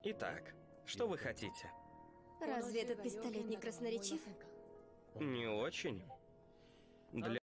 Итак, что вы хотите? Разве этот пистолет не красноречив? Не очень. Для